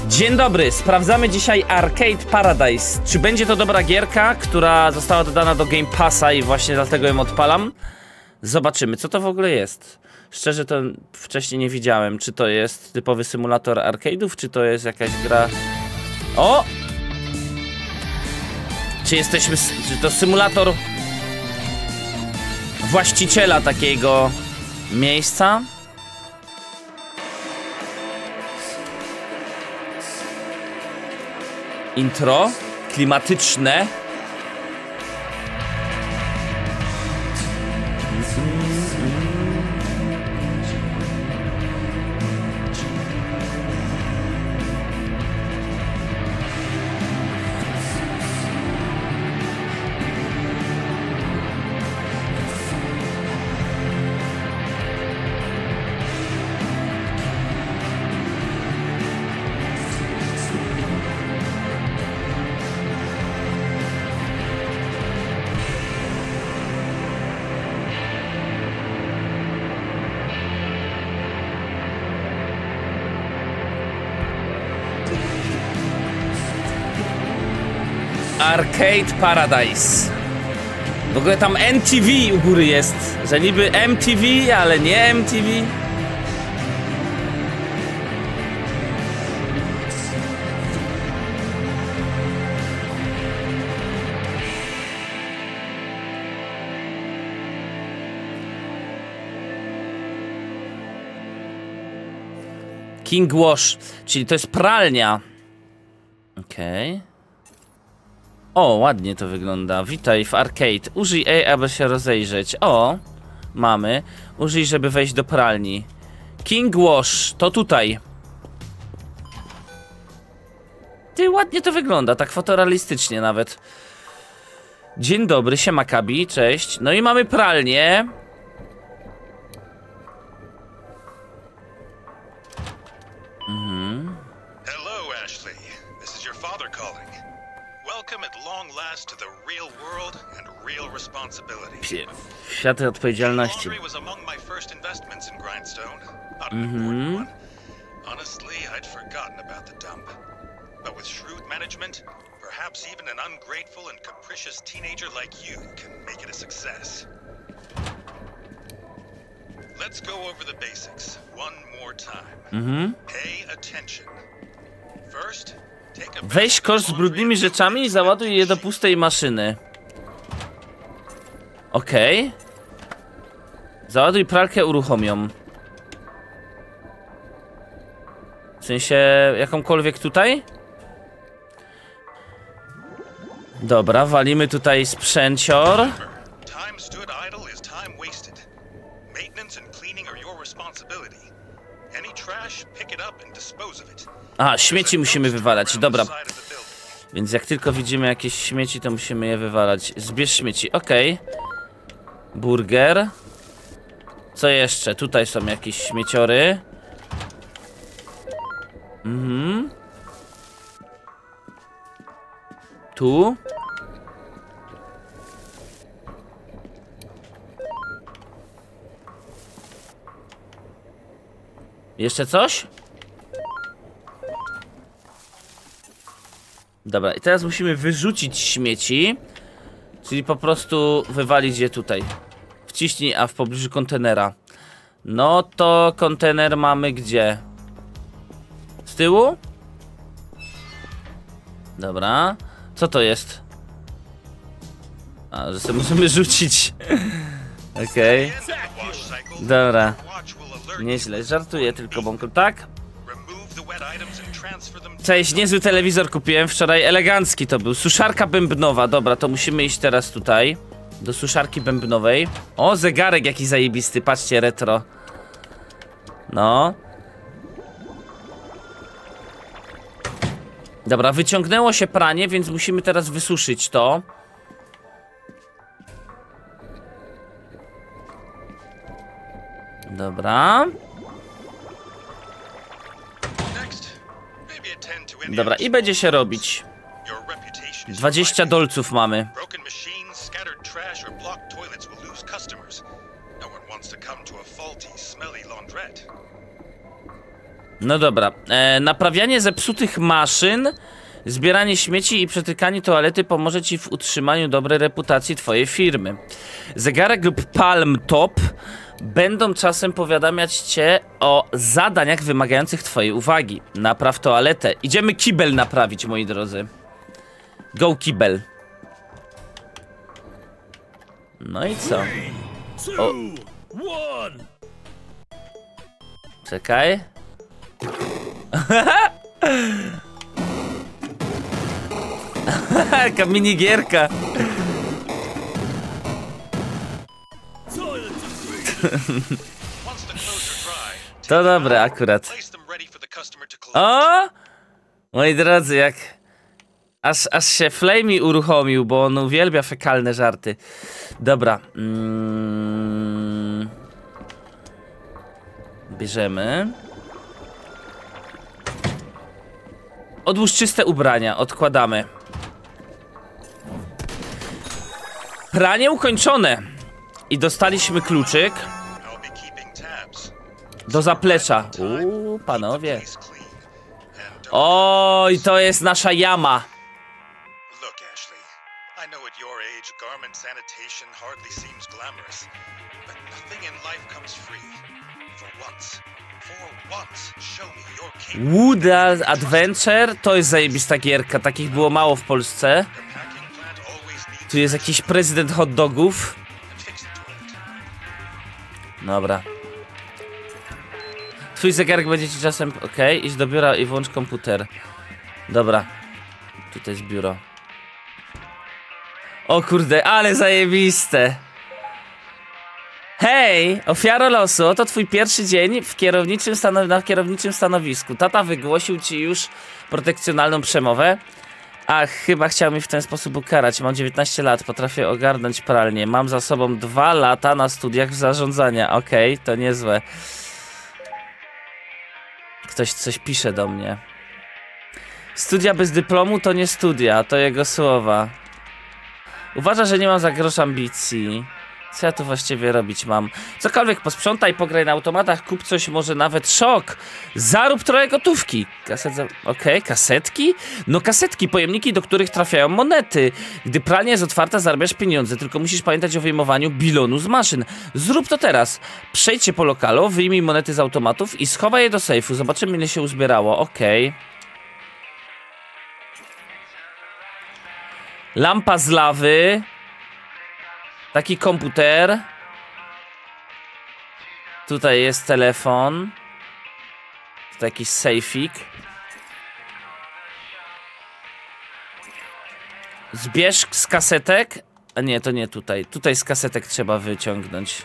Dzień dobry, sprawdzamy dzisiaj Arcade Paradise. Czy będzie to dobra gierka, która została dodana do Game Passa i właśnie dlatego ją odpalam? Zobaczymy, co to w ogóle jest. Szczerze to wcześniej nie widziałem, czy to jest typowy symulator arcade'ów, czy to jest jakaś gra... O! Czy to symulator właściciela takiego miejsca? Intro klimatyczne. Arcade Paradise. W ogóle tam MTV u góry jest. Że niby MTV, ale nie MTV. King Wash, czyli to jest pralnia. Okej. O, ładnie to wygląda. Witaj w arcade. Użyj E, aby się rozejrzeć. O, mamy. Użyj, żeby wejść do pralni. King Wash, to tutaj. Ty, ładnie to wygląda, tak fotorealistycznie nawet. Dzień dobry, siema Kabi, cześć. No i mamy pralnię. Hello, Ashley. This is your father calling. Welcome at long last to the real world and real responsibility. Świat odpowiedzialności. Laundry was among my first investments in Grindstone. Not an important one. Honestly, I'd forgotten about the dump. But with shrewd management, perhaps even an ungrateful and capricious teenager like you can make it a success. Let's go over the basics one more time. Pay attention. First, take a Weź kosz z brudnymi rzeczami i załaduj je do pustej maszyny. Okej. Załaduj pralkę, uruchom ją. W sensie jakąkolwiek tutaj? Dobra, walimy tutaj sprzęcior. Time stood idle is time wasted. Maintenance and cleaning are your responsibility. Any trash, pick it up and dispose of it. A, śmieci musimy wywalać, dobra. Więc jak tylko widzimy jakieś śmieci, to musimy je wywalać. Zbierz śmieci, okej. Burger. Co jeszcze? Tutaj są jakieś śmieciory. Tu. Jeszcze coś? Dobra, i teraz musimy wyrzucić śmieci. Czyli po prostu wywalić je tutaj. Wciśnij A w pobliżu kontenera. No to kontener mamy gdzie? Z tyłu? Dobra. Co to jest? A, że sobie możemy rzucić. Okej. Dobra. Nieźle, żartuję tylko, bąku, tak? Cześć, niezły telewizor kupiłem wczoraj, elegancki to był. Suszarka bębnowa, dobra, to musimy iść teraz tutaj. Do suszarki bębnowej. O, zegarek jaki zajebisty, patrzcie, retro. No. Dobra, wyciągnęło się pranie, więc musimy teraz wysuszyć to. Dobra. Dobra, i będzie się robić. 20 dolców mamy. No dobra. Naprawianie zepsutych maszyn, zbieranie śmieci i przetykanie toalety pomoże ci w utrzymaniu dobrej reputacji twojej firmy. Zegarek lub Palm Top będą czasem powiadamiać cię o zadaniach wymagających twojej uwagi. Napraw toaletę. Idziemy kibel naprawić, moi drodzy. Go kibel. No i co? O. Czekaj. Jaka minigierka. To dobre akurat. O! Moi drodzy, jak... Aż się Flamey uruchomił, bo on uwielbia fekalne żarty. Dobra. Bierzemy. Odłóż czyste ubrania, odkładamy. Pranie ukończone. I dostaliśmy kluczyk do zaplecza. Panowie. Oj, to jest nasza jama. Woodland Adventure to jest zajebista gierka. Takich było mało w Polsce. Tu jest jakiś prezydent hot dogów. Dobra. Twój zegarek będzie ci czasem... Okej, idź do biura i włącz komputer. Dobra. Tutaj jest biuro. O kurde, ale zajebiste. Hej, ofiaro losu, oto twój pierwszy dzień na kierowniczym stanowisku. Tata wygłosił ci już protekcjonalną przemowę. Ach, chyba chciał mi w ten sposób ukarać. Mam 19 lat, potrafię ogarnąć pralnię. Mam za sobą 2 lata na studiach zarządzania. Okej, to niezłe. Ktoś coś pisze do mnie. Studia bez dyplomu to nie studia, to jego słowa. Uważa, że nie mam za grosz ambicji. Co ja tu właściwie robić mam? Cokolwiek posprzątaj, pograj na automatach, kup coś, może nawet szok. Zarób trochę gotówki. Okej, kasetki? No kasetki, pojemniki, do których trafiają monety. Gdy pralnia jest otwarta, zarabiasz pieniądze, tylko musisz pamiętać o wyjmowaniu bilonu z maszyn. Zrób to teraz. Przejdź się po lokalu, wyjmij monety z automatów i schowaj je do sejfu. Zobaczymy, ile się uzbierało. Okej. Lampa z lawy. Taki komputer. Tutaj jest telefon. Tutaj jakiś sejfik. Zbierz z kasetek. A nie, to nie tutaj. Tutaj z kasetek trzeba wyciągnąć.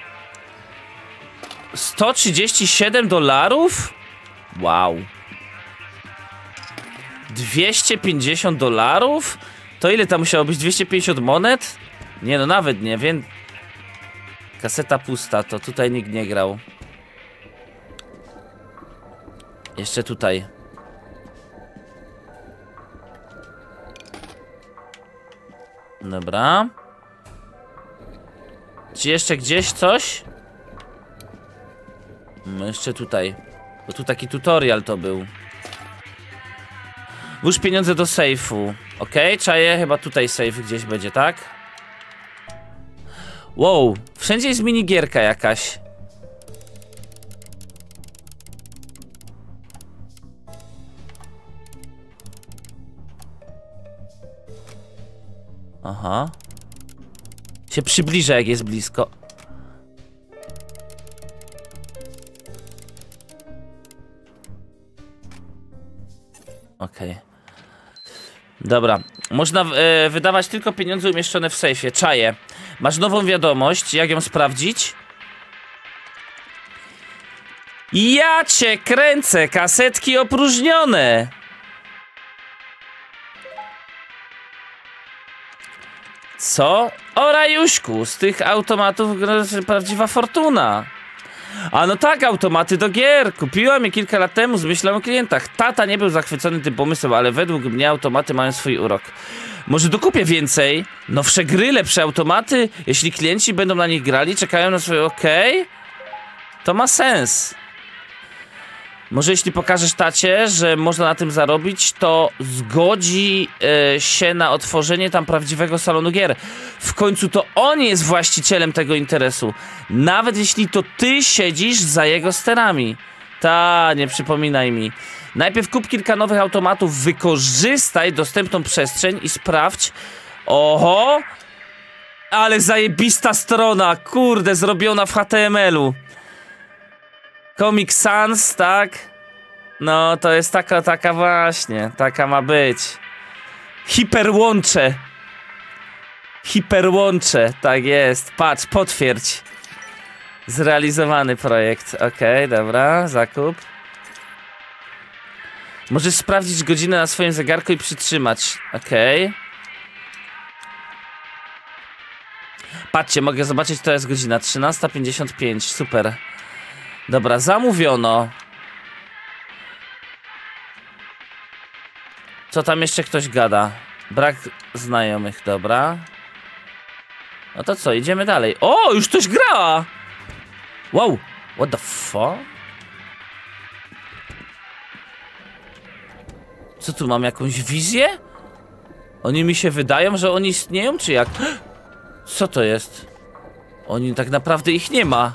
$137? Wow. $250? To ile tam musiało być? 250 monet? Nie no, nawet nie, wiem. Kaseta pusta, to tutaj nikt nie grał. Jeszcze tutaj. Dobra. Czy jeszcze gdzieś coś? No jeszcze tutaj. Bo tu taki tutorial to był. Włóż pieniądze do sejfu. Okej, czaję, chyba tutaj sejf gdzieś będzie, tak? Wow, wszędzie jest minigierka jakaś. Aha. Się przybliża, jak jest blisko. Okej. Dobra, można wydawać tylko pieniądze umieszczone w sejfie. Czaję. Masz nową wiadomość, jak ją sprawdzić? Ja cię kręcę, kasetki opróżnione. Co? O rajuśku, z tych automatów prawdziwa fortuna. A no tak, automaty do gier. Kupiłam je kilka lat temu z myślą o klientach. Tata nie był zachwycony tym pomysłem, ale według mnie automaty mają swój urok. Może dokupię więcej? Nowsze gry, lepsze automaty? Jeśli klienci będą na nich grali, czekają na swoje... Okej? To ma sens. Może jeśli pokażesz tacie, że można na tym zarobić, to zgodzi się na otworzenie tam prawdziwego salonu gier. W końcu to on jest właścicielem tego interesu. Nawet jeśli to ty siedzisz za jego sterami. Ta, nie przypominaj mi. Najpierw kup kilka nowych automatów, wykorzystaj dostępną przestrzeń i sprawdź. Oho! Ale zajebista strona, kurde, zrobiona w HTML-u. Comic Sans, tak? No, to jest taka właśnie, taka ma być. Hiperłącze. Hiperłącze, tak jest. Patrz, potwierdź. Zrealizowany projekt. Okej, dobra, zakup. Możesz sprawdzić godzinę na swoim zegarku i przytrzymać. Okej. Patrzcie, mogę zobaczyć, to jest godzina 13:55, super. Dobra, zamówiono. Co tam jeszcze ktoś gada? Brak znajomych, dobra. No to co, idziemy dalej. O, już ktoś gra! Wow, what the fuck? Co tu, mam jakąś wizję? Oni mi się wydają, że oni istnieją, czy jak? Co to jest? Oni tak naprawdę ich nie ma.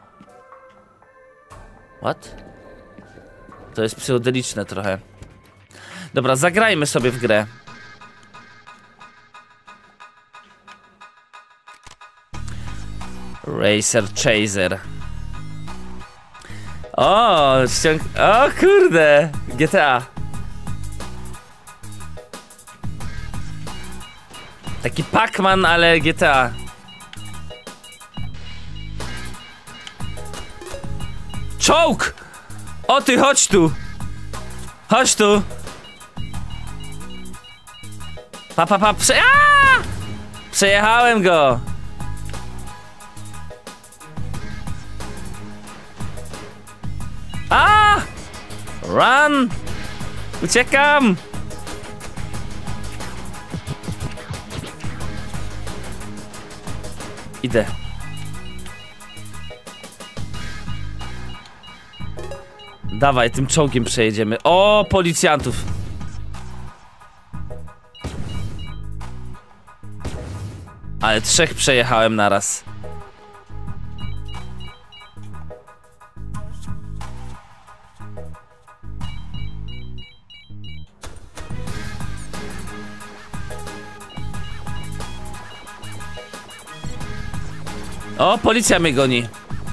What? To jest psychodeliczne trochę. Dobra, zagrajmy sobie w grę. Racer Chaser. O, o kurde, GTA. Taki Pac-Man, ale GTA. Czołg! O ty, chodź tu! Chodź tu! Przejechałem go! Run! Uciekam! Idę. Dawaj, tym czołgiem przejedziemy. O, policjantów! Ale 3 przejechałem naraz. O, policja mnie goni.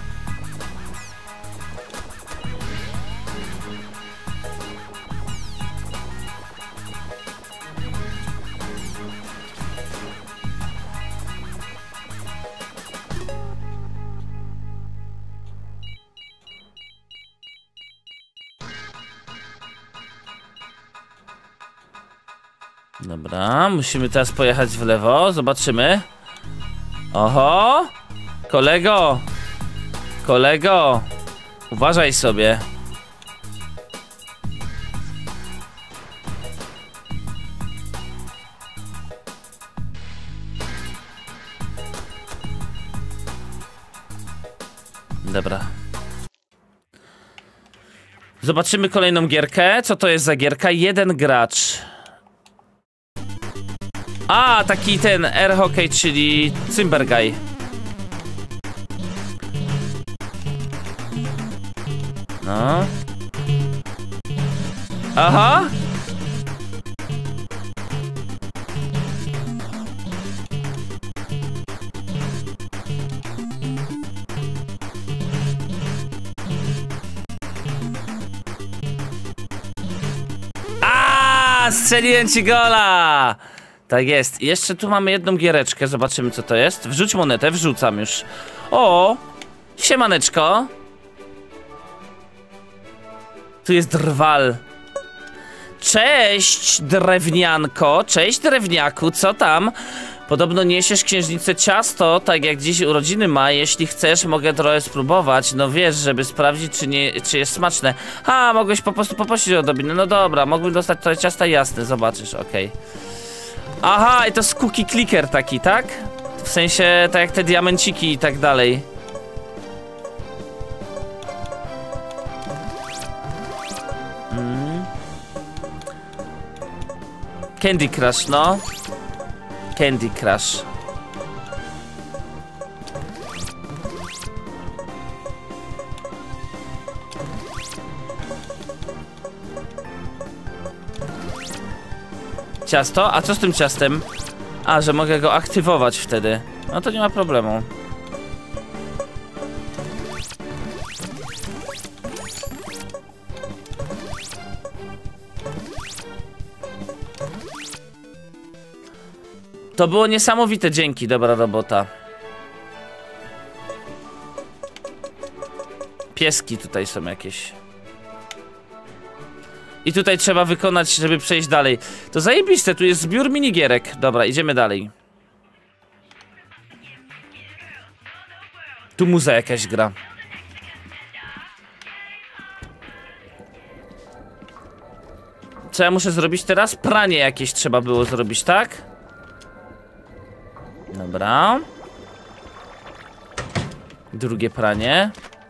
Dobra, musimy teraz pojechać w lewo, zobaczymy. Oho! Kolego! Kolego! Uważaj sobie. Dobra. Zobaczymy kolejną gierkę. Co to jest za gierka? Jeden gracz. A, taki ten air hockey, czyli Cymberguy. No. Aha. Strzeliłem ci gola! Tak jest. Jeszcze tu mamy jedną giereczkę. Zobaczymy, co to jest. Wrzuć monetę, wrzucam już. O! Siemaneczko. Tu jest drwal. Cześć, drewnianko. Cześć, drewniaku. Co tam? Podobno niesiesz księżniczce ciasto, tak jak dziś urodziny ma. Jeśli chcesz, mogę trochę spróbować. No wiesz, żeby sprawdzić, czy jest smaczne. Ha, mogłeś po prostu poprosić o odrobinę. No dobra, mógłbym dostać trochę ciasta, jasne, zobaczysz, okej. Aha, i to jest cookie clicker taki, tak? W sensie, tak jak te diamenciki i tak dalej. Candy Crush, no. Candy Crush. Ciasto? A co z tym ciastem? A, że mogę go aktywować wtedy. No to nie ma problemu. To było niesamowite, dzięki, dobra robota. Pieski tutaj są jakieś. I tutaj trzeba wykonać, żeby przejść dalej. To zajebiste, tu jest zbiór minigierek. Dobra, idziemy dalej. Tu muza jakaś gra. Co ja muszę zrobić teraz? Pranie jakieś trzeba było zrobić, tak? Dobra. Drugie pranie.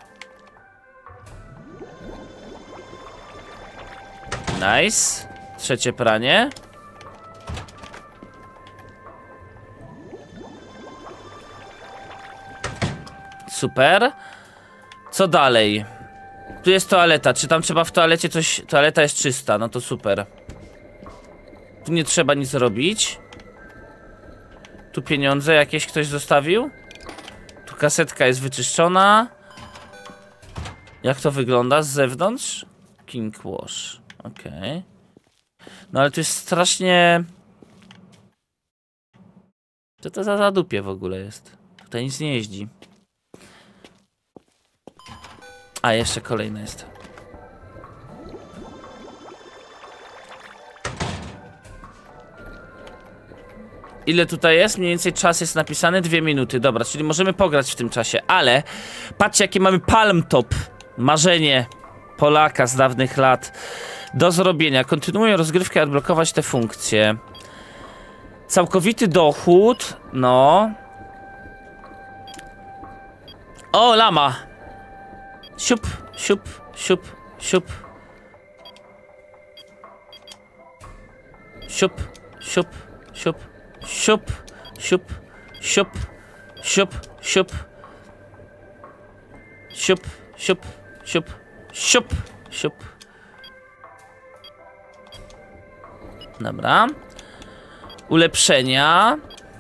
Nice. Trzecie pranie. Super. Co dalej? Tu jest toaleta. Czy tam trzeba w toalecie coś... Toaleta jest czysta, no to super. Tu nie trzeba nic robić. Tu pieniądze jakieś ktoś zostawił. Tu kasetka jest wyczyszczona. Jak to wygląda z zewnątrz? King Wash. Okej. No ale tu jest strasznie... Co to za zadupie w ogóle jest? Tutaj nic nie jeździ. A, jeszcze kolejna jest. Ile tutaj jest? Mniej więcej czas jest napisany 2 minuty. Dobra, czyli możemy pograć w tym czasie, ale patrzcie, jakie mamy Palm Top. Marzenie Polaka z dawnych lat. Do zrobienia. Kontynuuję rozgrywkę i odblokować te funkcje. Całkowity dochód. No. O, lama. Siup, siup, siup, siup. Siup, siup, siup, siup, siup, siup, siup, siup. Siup, siup, siup, siup, siup. Dobra. Ulepszenia.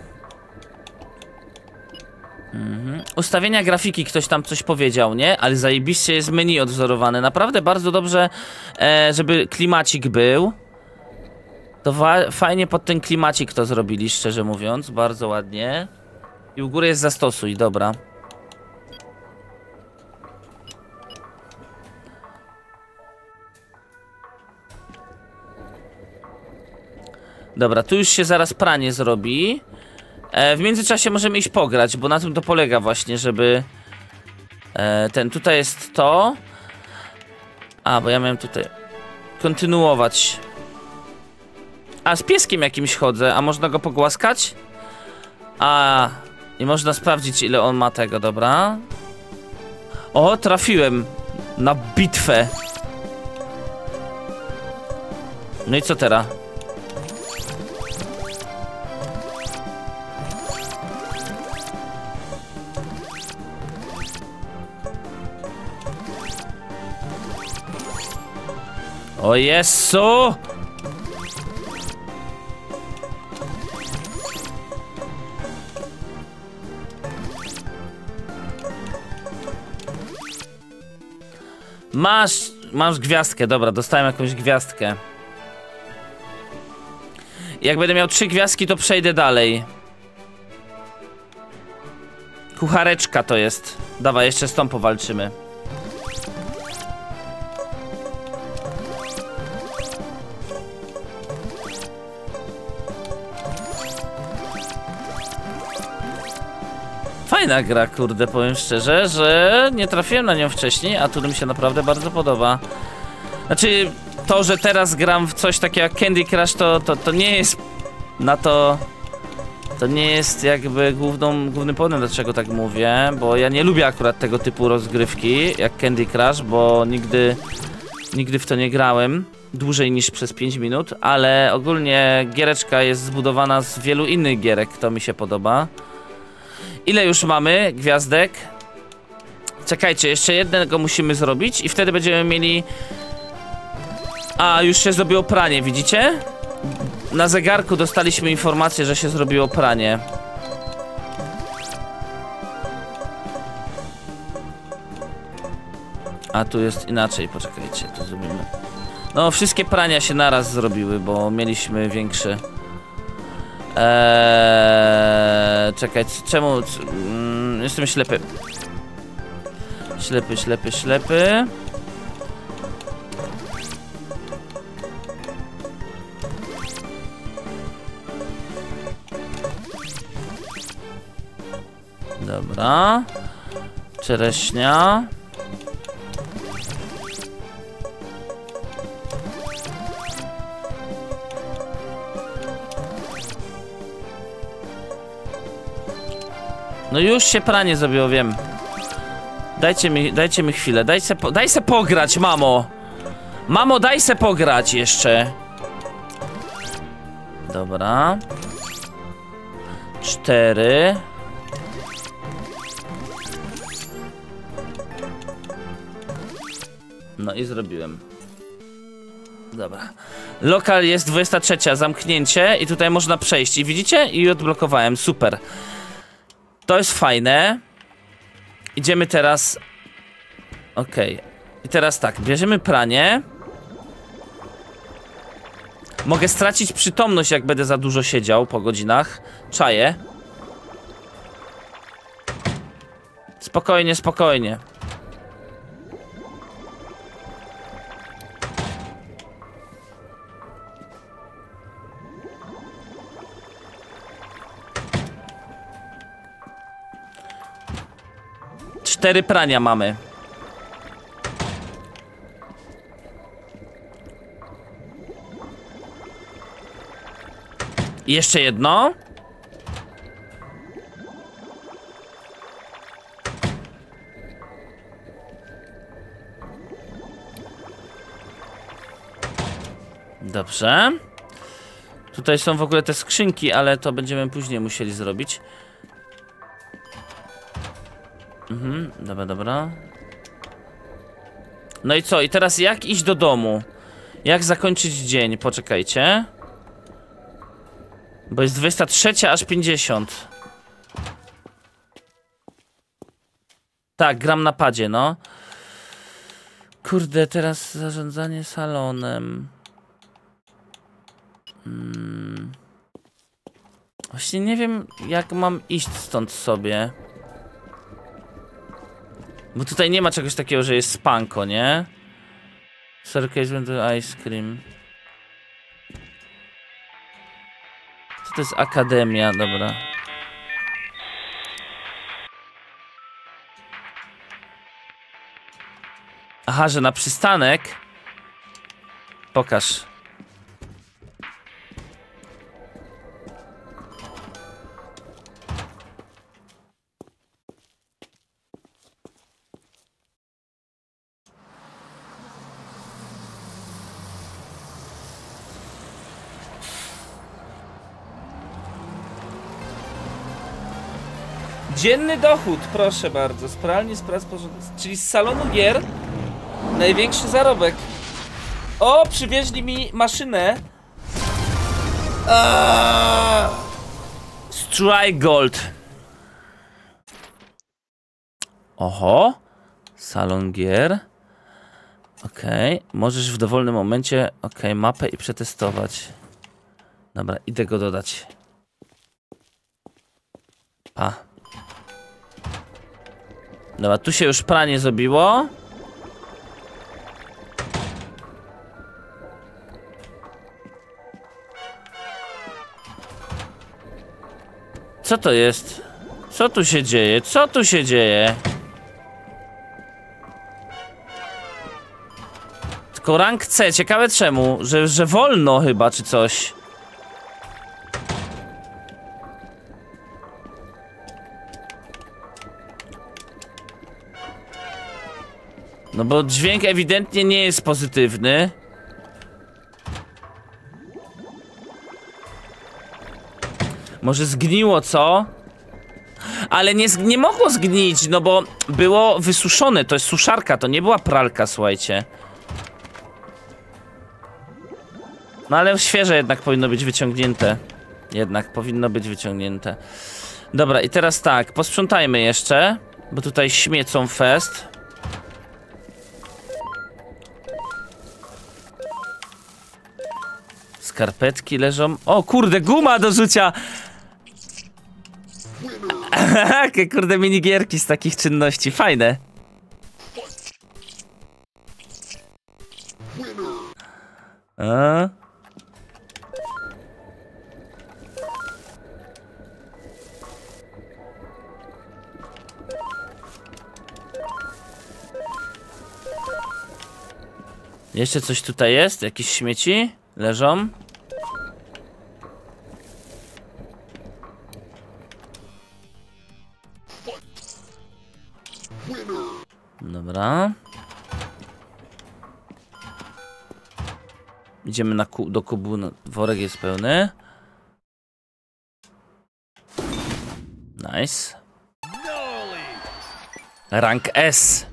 Ustawienia grafiki, ktoś tam coś powiedział, nie? Ale zajebiście jest menu odwzorowane. Naprawdę bardzo dobrze, żeby klimacik był. To fajnie pod ten klimacik to zrobili, szczerze mówiąc. Bardzo ładnie. I u góry jest zastosuj, dobra. Dobra, tu już się zaraz pranie zrobi. W międzyczasie możemy iść pograć, bo na tym to polega właśnie, żeby... tutaj jest to. A, bo ja miałem tutaj... Kontynuować. A, z pieskiem jakimś chodzę, a można go pogłaskać? A, i można sprawdzić, ile on ma tego, dobra. O, trafiłem na bitwę. No i co teraz? O Jezu! Masz gwiazdkę, dobra, dostałem jakąś gwiazdkę. Jak będę miał 3 gwiazdki, to przejdę dalej. Kuchareczka to jest. Dawaj, jeszcze z tą powalczymy. Fajna gra, kurde, powiem szczerze, że nie trafiłem na nią wcześniej, a tu mi się naprawdę bardzo podoba. Znaczy, to, że teraz gram w coś takiego jak Candy Crush, to nie jest na to... To nie jest jakby głównym powodem, dlaczego tak mówię, bo ja nie lubię akurat tego typu rozgrywki, jak Candy Crush, bo nigdy w to nie grałem. dłużej niż przez 5 minut, ale ogólnie giereczka jest zbudowana z wielu innych gierek, to mi się podoba. Ile już mamy gwiazdek? Czekajcie, jeszcze jednego musimy zrobić i wtedy będziemy mieli... A, już się zrobiło pranie, widzicie? Na zegarku dostaliśmy informację, że się zrobiło pranie. A tu jest inaczej, poczekajcie, to zrobimy. No, wszystkie prania się naraz zrobiły, bo mieliśmy większe. Czekaj, czemu... jestem ślepy. Ślepy. Dobra. Czereśnia. No już się pranie zrobiło, wiem. Dajcie mi chwilę. Daj se pograć, mamo. Mamo, daj se pograć jeszcze. Dobra. 4. No i zrobiłem. Dobra. Lokal jest 23, zamknięcie i tutaj można przejść. I widzicie? I odblokowałem, super. To jest fajne. Idziemy teraz. Okej. I teraz tak, bierzemy pranie. Mogę stracić przytomność, jak będę za dużo siedział po godzinach. Czaję. Spokojnie, spokojnie. Cztery prania mamy. I jeszcze jedno. Dobrze. Tutaj są w ogóle te skrzynki, ale to będziemy później musieli zrobić. Dobra. No i co? I teraz jak iść do domu? Jak zakończyć dzień? Poczekajcie. Bo jest 23 aż 50. Tak, gram na padzie, no. Kurde, teraz zarządzanie salonem. Właśnie nie wiem, jak mam iść stąd sobie. Bo tutaj nie ma czegoś takiego, że jest spanko, nie? Circus ice cream. Co to jest akademia? Dobra. Aha, że na przystanek. Pokaż. Dzienny dochód, proszę bardzo. Z pralni, z prac porządnych. Czyli z salonu gier największy zarobek. O, przywieźli mi maszynę. Strike Gold. Oho. Salon gier. Okej. Możesz w dowolnym momencie mapę i przetestować. Dobra, idę go dodać. Pa. Dobra, tu się już pranie zrobiło. Co to jest? Co tu się dzieje? Co tu się dzieje? Tylko rank C, ciekawe czemu? Że wolno chyba, czy coś. No bo dźwięk ewidentnie nie jest pozytywny. Może zgniło, co? Ale nie mogło zgnić, no bo było wysuszone. To jest suszarka, to nie była pralka, słuchajcie. No ale świeże jednak powinno być wyciągnięte. Jednak powinno być wyciągnięte. Dobra, i teraz tak, posprzątajmy jeszcze, bo tutaj śmiecą fest. Skarpetki leżą. O kurde, guma do rzucia! Jakie kurde minigierki z takich czynności, fajne. A? Jeszcze coś tutaj jest? Jakieś śmieci? Leżą? Dobra. Idziemy do kubu. Worek jest pełny. Nice. Rank S.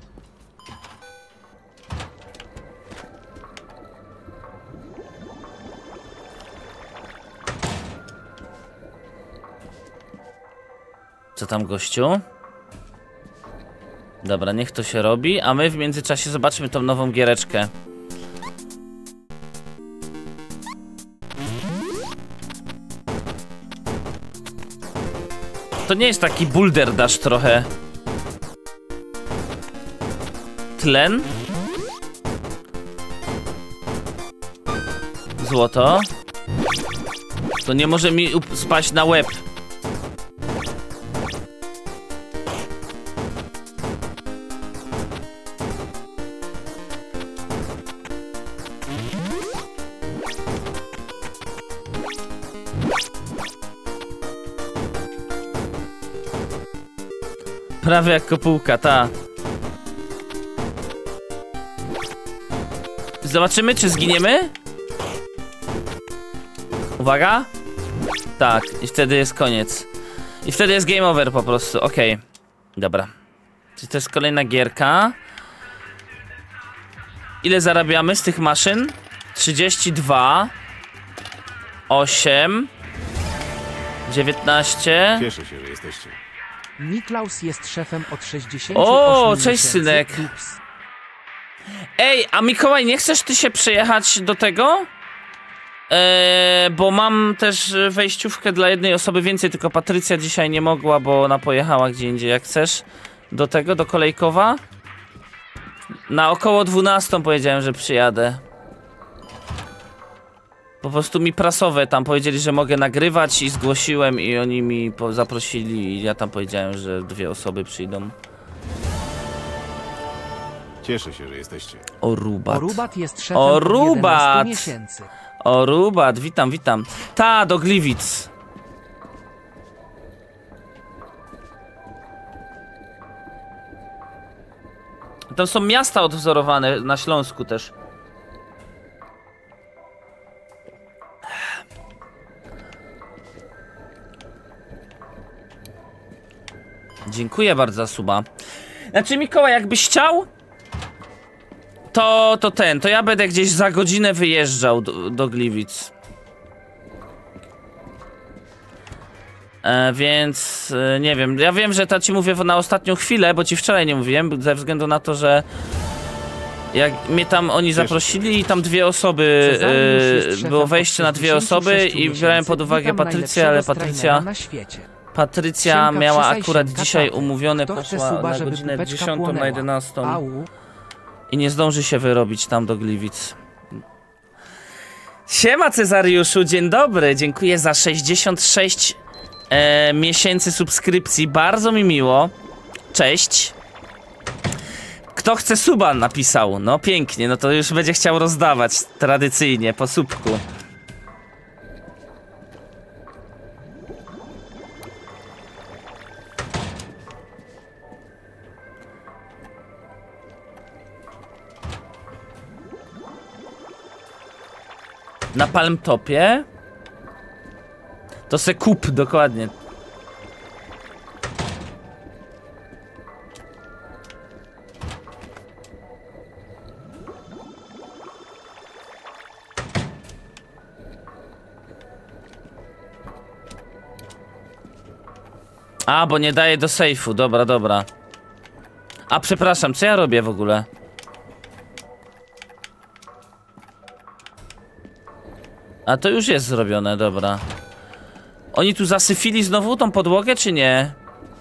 Co tam, gościu? Dobra, niech to się robi, a my w międzyczasie zobaczmy tą nową giereczkę. To nie jest taki Boulder Dash trochę. Tlen. Złoto. To nie może mi spaść na łeb. Prawie jak kopułka, ta. Zobaczymy, czy zginiemy? Uwaga. Tak, i wtedy jest koniec. I wtedy jest game over po prostu, okej. Dobra. Czyli to jest kolejna gierka. Ile zarabiamy z tych maszyn? 32 8 19. Cieszę się, że jesteście. Niklaus jest szefem od 68 O, cześć miesięcy. synek. Ups. Ej, a Mikołaj, nie chcesz ty się przejechać do tego? Bo mam też wejściówkę dla jednej osoby więcej, tylko Patrycja dzisiaj nie mogła, bo ona pojechała gdzie indziej. Jak chcesz do tego, do Kolejkowa? Na około 12 powiedziałem, że przyjadę. Po prostu mi prasowe tam powiedzieli, że mogę nagrywać i zgłosiłem i oni mi zaprosili i ja tam powiedziałem, że 2 osoby przyjdą. Cieszę się, że jesteście. Orubat. Orubat jest szefem Orubat. od 11 miesięcy. Orubat, witam, witam. Ta, do Gliwic. Tam są miasta odwzorowane na Śląsku też. Dziękuję bardzo za suba. Znaczy, Mikołaj, jakbyś chciał, to ja będę gdzieś za godzinę wyjeżdżał do Gliwic. Więc nie wiem, ja wiem, że to ci mówię na ostatnią chwilę, bo ci wczoraj nie mówiłem, ze względu na to, że jak mnie tam oni zaprosili i tam 2 osoby, było wejście na 2 osoby i brałem pod uwagę Patrycję, ale Patrycja miała akurat dzisiaj umówione, poszła na godzinę 10 na 11 i nie zdąży się wyrobić tam do Gliwic. Siema Cezariuszu, dzień dobry, dziękuję za 66 miesięcy subskrypcji, bardzo mi miło. Cześć. Kto chce suba napisał, no pięknie, no to już będzie chciał rozdawać tradycyjnie po subku. Na Palm Topie To se kup, dokładnie. A, bo nie daje do sejfu, dobra, dobra. A, przepraszam, co ja robię w ogóle? A to już jest zrobione, dobra. Oni tu zasyfili znowu tą podłogę, czy nie?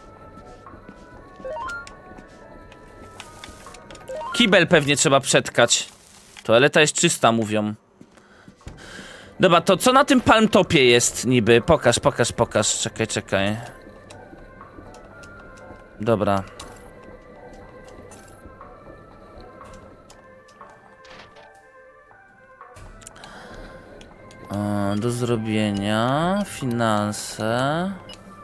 Kibel pewnie trzeba przetkać. Toaleta jest czysta, mówią. Dobra, to co na tym palmtopie jest niby? Pokaż, pokaż, pokaż. Czekaj, czekaj. Dobra. Do zrobienia. Finanse.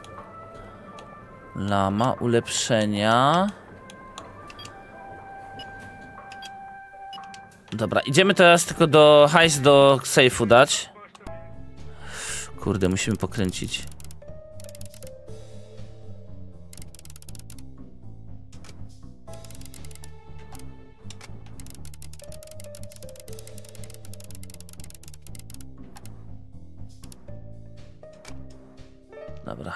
Lama. Ulepszenia. Dobra, idziemy teraz tylko do hajs do sejfu dać. Kurde, musimy pokręcić. Dobra.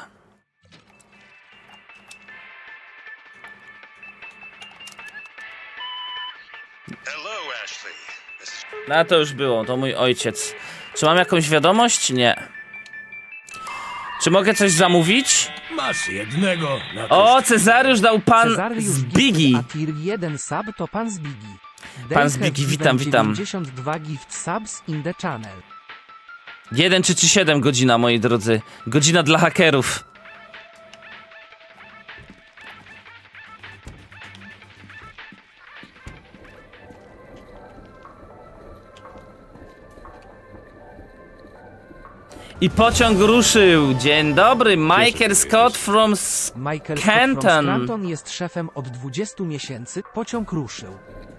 Hello, Ashley. This is No to już było, to mój ojciec. Czy mam jakąś wiadomość? Nie. Czy mogę coś zamówić? Masz jednego na O, Cezariusz dał pan Cezariusz z gift, Biggie. a tier 1 sub to pan z Biggie. Pan z Biggie, witam, witam. 92 gift subs in the channel. 1,37 godzina, moi drodzy. Godzina dla hakerów. I pociąg ruszył. Dzień dobry, Michael Scott from Michael Scranton. Scranton jest szefem od 20 miesięcy. Pociąg ruszył.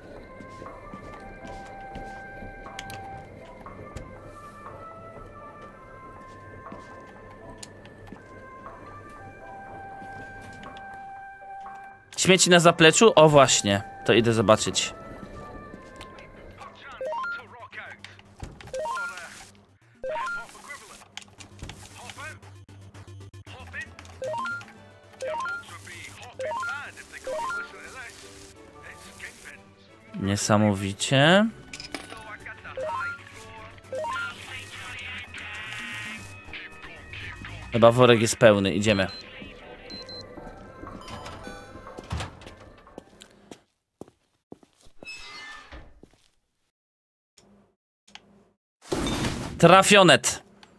Śmieci na zapleczu? O właśnie, to idę zobaczyć. Niesamowicie. Chyba worek jest pełny, idziemy. Trafionet.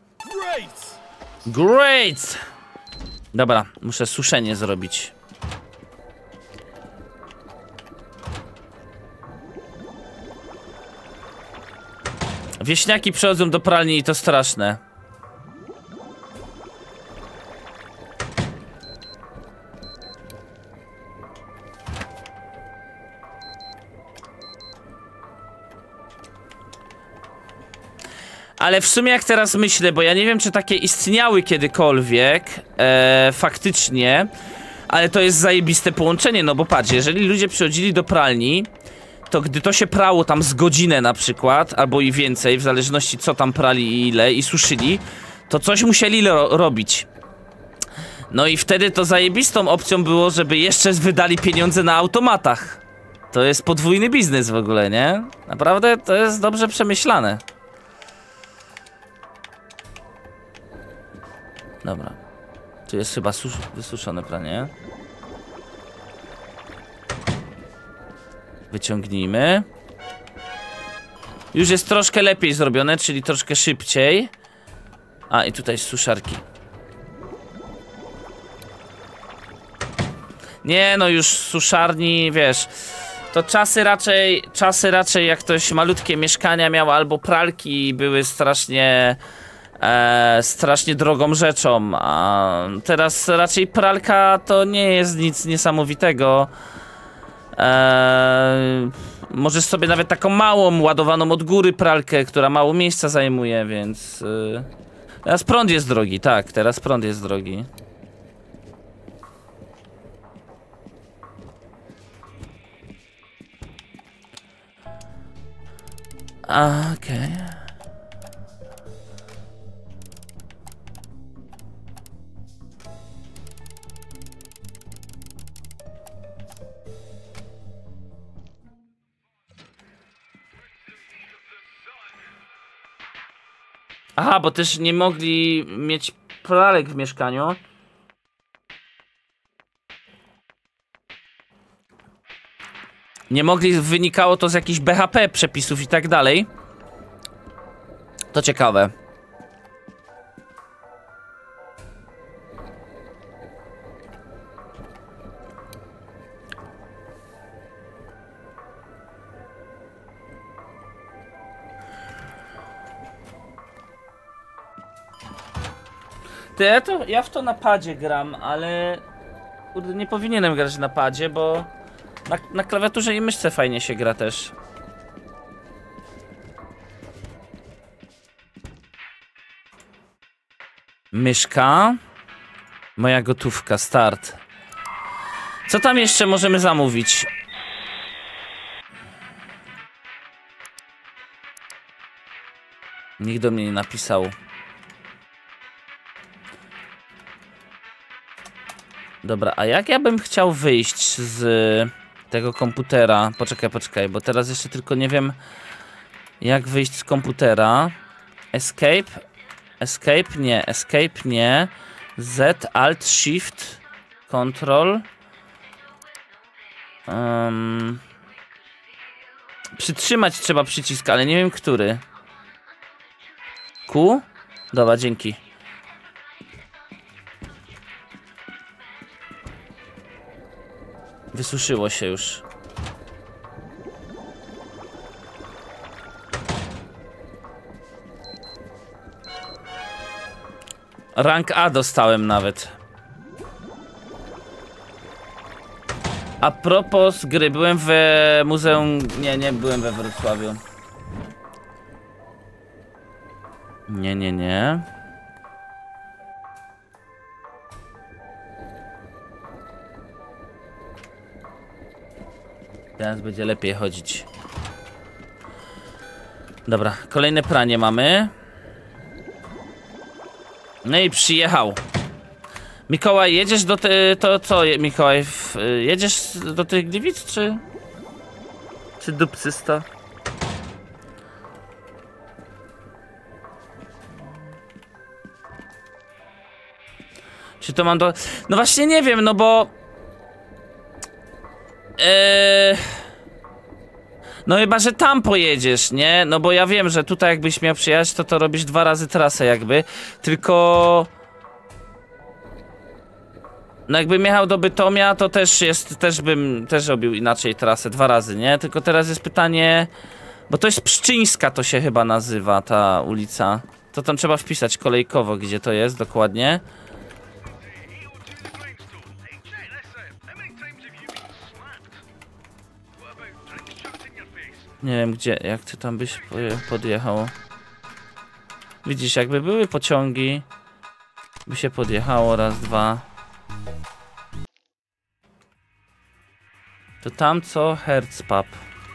Great! Dobra, muszę suszenie zrobić. Wieśniaki przychodzą do pralni i to straszne. Ale w sumie jak teraz myślę, bo ja nie wiem, czy takie istniały kiedykolwiek, faktycznie, ale to jest zajebiste połączenie, no bo patrz, jeżeli ludzie przychodzili do pralni, to gdy to się prało tam z godzinę na przykład, albo i więcej, w zależności co tam prali i ile, i suszyli, to coś musieli robić. No i wtedy to zajebistą opcją było, żeby jeszcze wydali pieniądze na automatach. To jest podwójny biznes w ogóle, nie? Naprawdę to jest dobrze przemyślane. Dobra. Tu jest chyba wysuszone pranie. Wyciągnijmy. Już jest troszkę lepiej zrobione, czyli troszkę szybciej. A, i tutaj suszarki. Nie, no już suszarni, wiesz. To czasy raczej jak ktoś malutkie mieszkania miał, albo pralki były strasznie drogą rzeczą. A teraz raczej pralka to nie jest nic niesamowitego. Możesz sobie nawet taką małą, ładowaną od góry pralkę, która mało miejsca zajmuje, więc Teraz prąd jest drogi, tak, teraz prąd jest drogi. Okej. Aha, bo też nie mogli mieć pralek w mieszkaniu. Nie mogli, wynikało to z jakichś BHP przepisów i tak dalej. To ciekawe. Ja w to na padzie gram, ale kurde, nie powinienem grać na padzie, bo na klawiaturze i myszce fajnie się gra też. Myszka. Moja gotówka, start. Co tam jeszcze możemy zamówić? Nikt do mnie nie napisał. Dobra, a jak ja bym chciał wyjść z tego komputera? Poczekaj, bo teraz jeszcze tylko nie wiem, jak wyjść z komputera. Escape? Escape nie. Z, Alt, Shift, Control. Przytrzymać trzeba przycisk, ale nie wiem który. Q? Dobra, dzięki. Wysuszyło się już. Rank A dostałem nawet. A propos gry, byłem w muzeum... Nie byłem we Wrocławiu. Nie. Teraz będzie lepiej chodzić. Dobra, kolejne pranie mamy. No i przyjechał. Mikołaj, jedziesz do to co, Mikołaj? Jedziesz do tych Gliwic, czy... Czy do Psysta? Czy to mam do... No właśnie nie wiem, no bo... No chyba, że tam pojedziesz, nie? No bo ja wiem, że tutaj jakbyś miał przyjechać, to robisz 2 razy trasę jakby. Tylko... No jakbym jechał do Bytomia, to też bym robił inaczej trasę 2 razy, nie? Tylko teraz jest pytanie... Bo to jest Pszczyńska, to się chyba nazywa ta ulica. To tam trzeba wpisać kolejkowo, gdzie to jest dokładnie. Nie wiem gdzie, jak ty tam byś podjechał. Widzisz, jakby były pociągi, by się podjechało raz, 2. To tam co? Herzpub.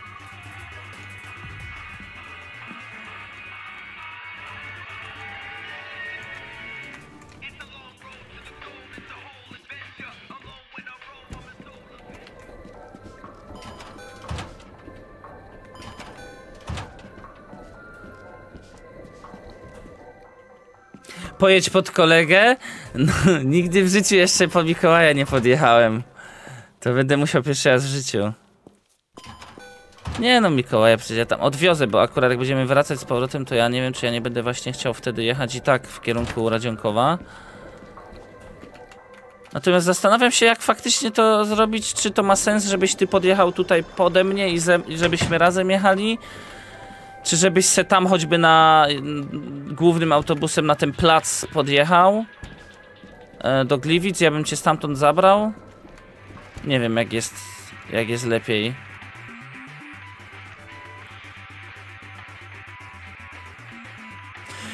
Pojedź pod kolegę? No, nigdy w życiu jeszcze po Mikołaja nie podjechałem. To będę musiał pierwszy raz w życiu. Nie no, Mikołaja przecież ja tam odwiozę, bo akurat jak będziemy wracać z powrotem, to ja nie wiem, czy ja nie będę właśnie chciał wtedy jechać i tak w kierunku Radzionkowa. Natomiast zastanawiam się, jak faktycznie to zrobić, czy to ma sens, żebyś ty podjechał tutaj pode mnie i żebyśmy razem jechali, czy żebyś se tam choćby na głównym autobusem na ten plac podjechał do Gliwic, ja bym cię stamtąd zabrał. Nie wiem, jak jest lepiej.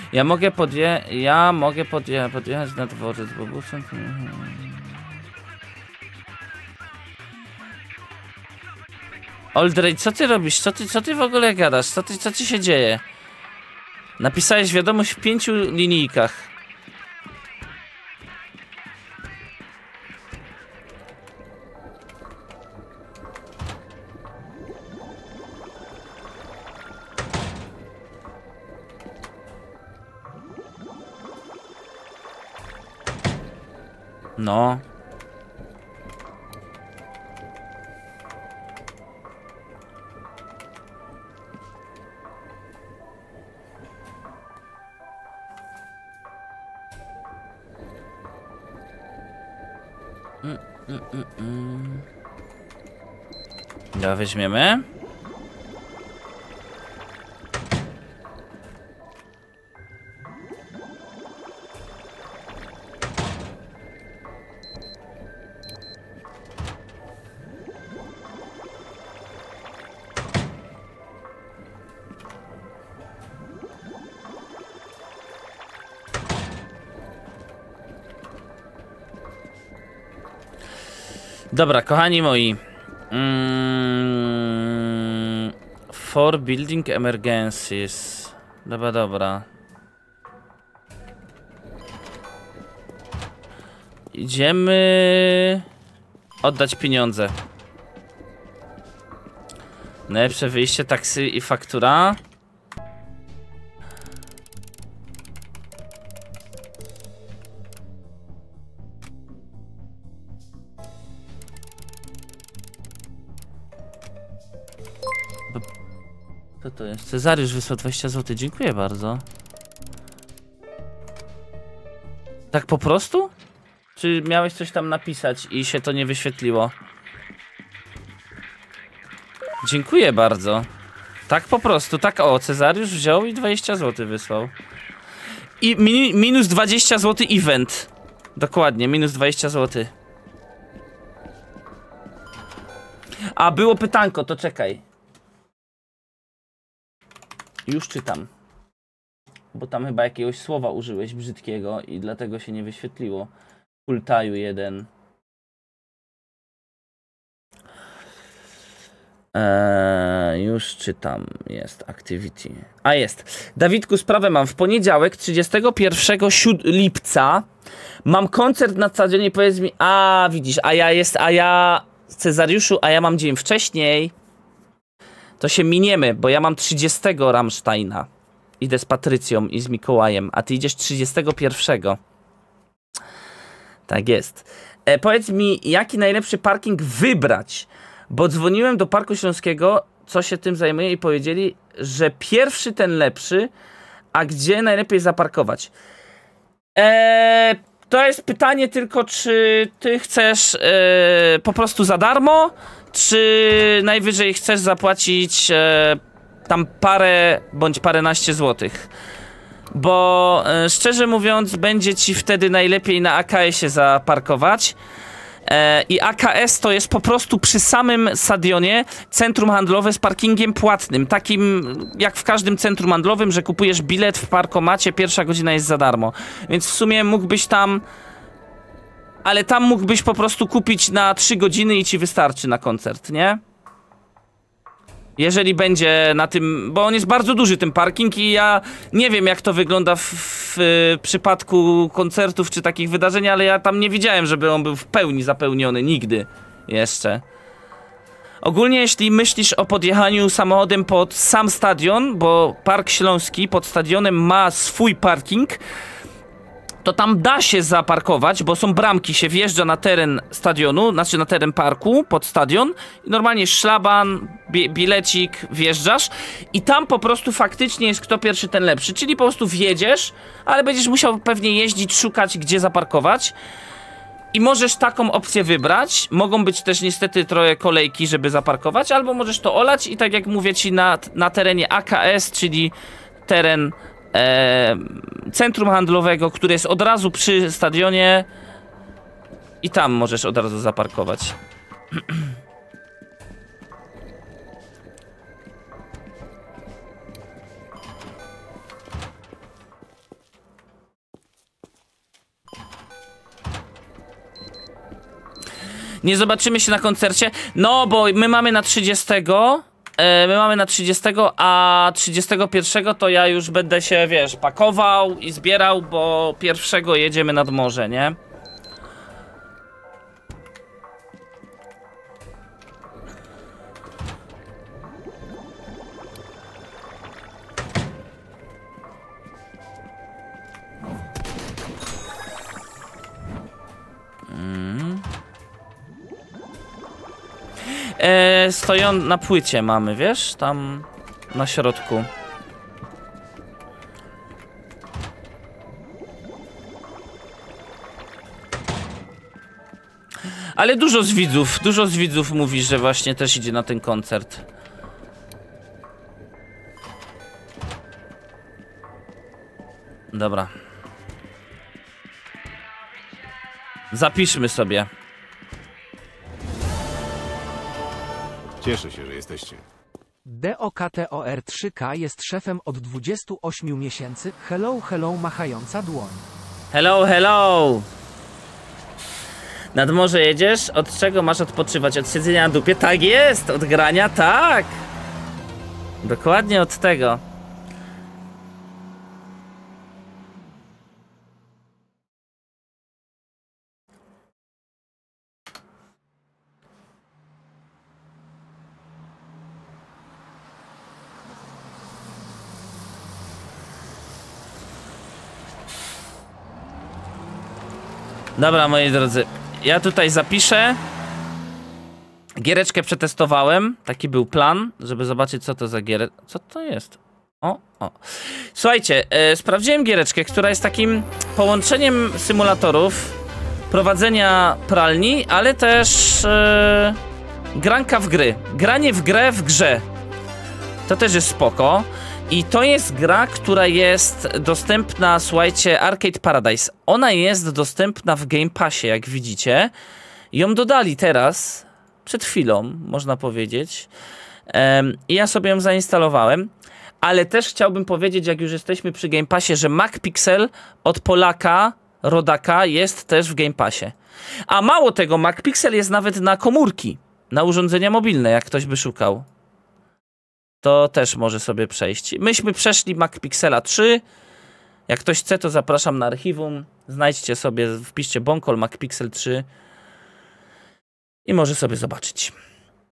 Ja mogę podjechać na dworzec, bo busem... Oldrej, co ty robisz? Co ty w ogóle gadasz? Co ci się dzieje? Napisałeś wiadomość w 5 linijkach. No. Dobra, weźmiemy. Dobra, kochani moi. For building emergencies. Dobra. Idziemy oddać pieniądze. Najlepsze wyjście, taksy i faktura. Co to jest? Cezariusz wysłał 20 zł. Dziękuję bardzo. Tak po prostu? Czy miałeś coś tam napisać i się to nie wyświetliło? Dziękuję bardzo. Tak po prostu, tak o, Cezariusz wziął i 20 zł wysłał. I minus 20 zł event. Dokładnie, minus 20 zł. A, było pytanko, to czekaj. Już czytam. Bo tam chyba jakiegoś słowa użyłeś brzydkiego i dlatego się nie wyświetliło. Kultaju 1. Już czytam. Jest activity. A jest. Dawidku, sprawę mam. W poniedziałek 31 lipca mam koncert na stadionie. Powiedz mi, a widzisz, Cezariuszu, a ja mam dzień wcześniej. To się miniemy, bo ja mam 30 Rammsteina. Idę z Patrycją i z Mikołajem, a ty idziesz 31. Tak jest. Powiedz mi, jaki najlepszy parking wybrać? Bo dzwoniłem do Parku Śląskiego, co się tym zajmuje, i powiedzieli, że pierwszy ten lepszy, a gdzie najlepiej zaparkować? To jest pytanie tylko, czy ty chcesz po prostu za darmo, czy najwyżej chcesz zapłacić tam parę bądź paręnaście złotych. Bo szczerze mówiąc, będzie ci wtedy najlepiej na AKS-ie zaparkować. I AKS to jest po prostu przy samym stadionie centrum handlowe z parkingiem płatnym. Takim jak w każdym centrum handlowym, że kupujesz bilet w parkomacie, pierwsza godzina jest za darmo. Więc w sumie mógłbyś tam... Ale tam mógłbyś po prostu kupić na 3 godziny i ci wystarczy na koncert, nie? Jeżeli będzie na tym... Bo on jest bardzo duży, ten parking, i ja nie wiem, jak to wygląda w przypadku koncertów czy takich wydarzeń, ale ja tam nie widziałem, żeby on był w pełni zapełniony. Nigdy jeszcze. Ogólnie, jeśli myślisz o podjechaniu samochodem pod sam stadion, bo Park Śląski pod stadionem ma swój parking, to tam da się zaparkować, bo są bramki, się wjeżdża na teren stadionu, znaczy na teren parku, pod stadion. Normalnie szlaban, bilecik, wjeżdżasz i tam po prostu faktycznie jest kto pierwszy, ten lepszy. Czyli po prostu wjedziesz, ale będziesz musiał pewnie jeździć, szukać, gdzie zaparkować. I możesz taką opcję wybrać. Mogą być też niestety trochę kolejki, żeby zaparkować, albo możesz to olać i tak jak mówię ci, na terenie AKS, czyli teren centrum handlowego, które jest od razu przy stadionie, i tam możesz od razu zaparkować. Nie zobaczymy się na koncercie? No, bo my mamy na 30. A 31 to ja już będę się, wiesz, pakował i zbierał, bo 1 jedziemy nad morze, nie? Stoją na płycie mamy, wiesz? Tam na środku. Ale dużo z widzów mówi, że właśnie też idzie na ten koncert. Dobra. Zapiszmy sobie. Cieszę się, że jesteście. DOKTOR3K jest szefem od 28 miesięcy. Hello, hello, machająca dłoń. Hello, hello! Nad morze jedziesz? Od czego masz odpoczywać? Od siedzenia na dupie? Tak jest! Od grania? Tak! Dokładnie od tego. Dobra, moi drodzy, ja tutaj zapiszę. Giereczkę przetestowałem, taki był plan, żeby zobaczyć, co to za giereczka. Co to jest? O. Słuchajcie, sprawdziłem giereczkę, która jest takim połączeniem symulatorów, prowadzenia pralni, ale też granka w gry. Granie w grę w grze. To też jest spoko. I to jest gra, która jest dostępna, słuchajcie, Arcade Paradise. Ona jest dostępna w Game Passie, jak widzicie. Ją dodali teraz, przed chwilą, można powiedzieć. I ja sobie ją zainstalowałem. Ale też chciałbym powiedzieć, jak już jesteśmy przy Game Passie, że MacPixel od Polaka, rodaka, jest też w Game Passie. A mało tego, MacPixel jest nawet na komórki, na urządzenia mobilne, jak ktoś by szukał. To też może sobie przejść. Myśmy przeszli MacPixela 3. Jak ktoś chce, to zapraszam na archiwum. Znajdźcie sobie, wpiszcie Bonkol MacPixel 3 i może sobie zobaczyć.